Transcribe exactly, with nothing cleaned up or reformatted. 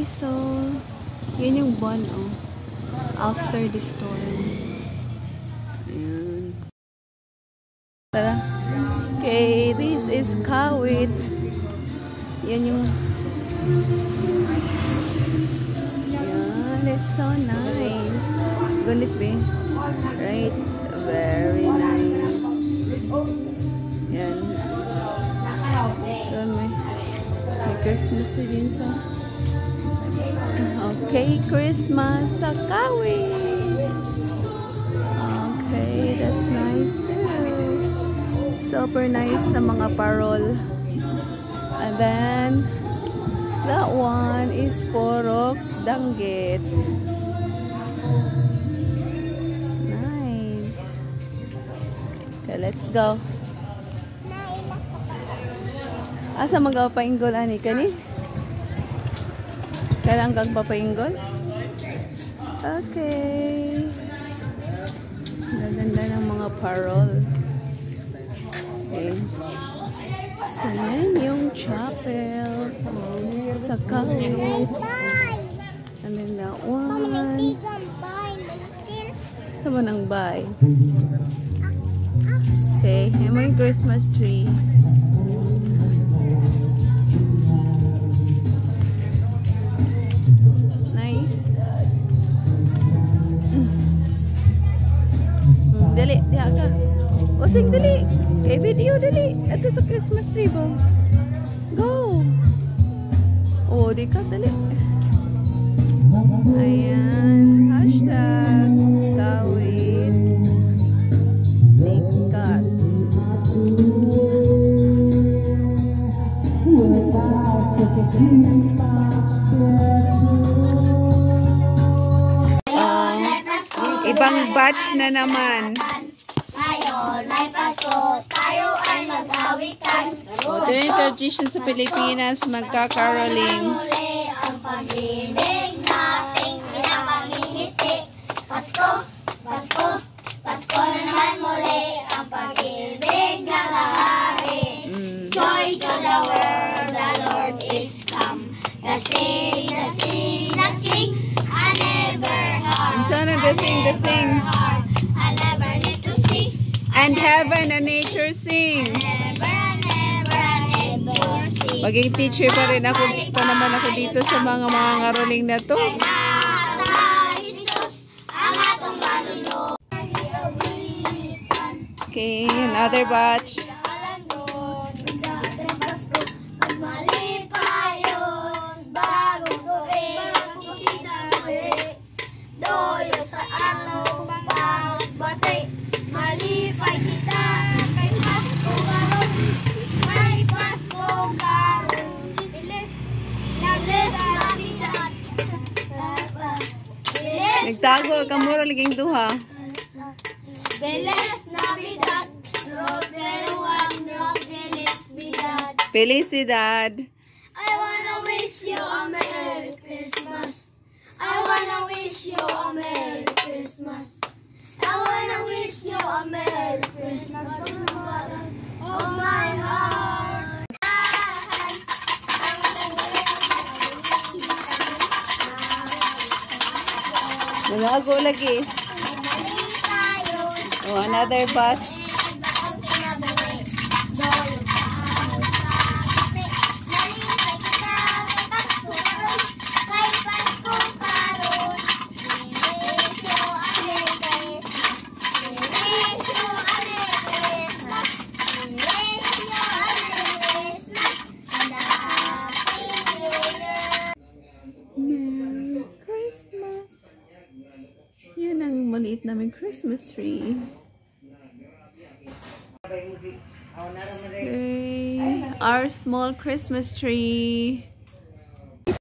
So, yun yung buwan, oh. After the storm. Ayan. Tara. Okay, this is Kawit. Yan yung... Ayan, it's so nice. Gunit ba? Right? Very nice. Yan. Doon may, may Christmas tree din sa... Okay, Christmas sa Kawit. Okay, that's nice too. Super nice na mga parol. And then, that one is Porok Danggit. Nice. Okay, let's go. Asa magapainggol ani kani? Kailan kang papainggol? Okay. Gaganda ng mga parol. Okay. So, yan yung chapel sa Kawit. And then that one. Saan nang buy? Okay. Yan mo yung Christmas tree. Dali, diha ka. O, sing dali. Kay video, dali. Ito sa Christmas tree ba? Go. O, di ka, dali. Ayan. Hashtag Kawit Sikat. Ibang batch na naman. Ngayon ay Pasko, tayo ay mag-awitan. O, ito yung tradition sa Pilipinas, magkakaroling. Muli ang pag-ibig nating pinapangingiti. Pasko, Pasko, Pasko na naman muli ang pag-ibig na lahari. Mm. Joy to the world, the Lord is come. Let's sing, let's sing, let's sing. I never heard. Sana the sing, the sing. I never need to see. And heaven and nature sing. Never, never, never see. Maging teacher pa rin ako, pa naman ako dito sa mga mga ngaroling na to. Okay, another batch. Nagtago ka mura liging duha. Feliz Navidad, Roteruan, Felicidad. Felicidad. I wanna wish you a Merry Christmas. I wanna wish you a Merry Christmas. I wanna wish you a Merry Christmas from the bottom of my heart. Nalago lagi. Oh, another batch. Yan ang maliit namin Christmas tree. Okay. Our small Christmas tree.